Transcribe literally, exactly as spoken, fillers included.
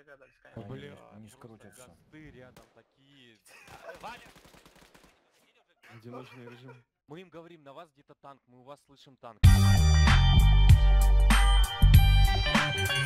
рядом с камерой. Бля, Они не скрутятся. Гасты рядом такие. Ваня! Одиночный режим. Мы им говорим, на вас где-то танк, мы у вас слышим танк.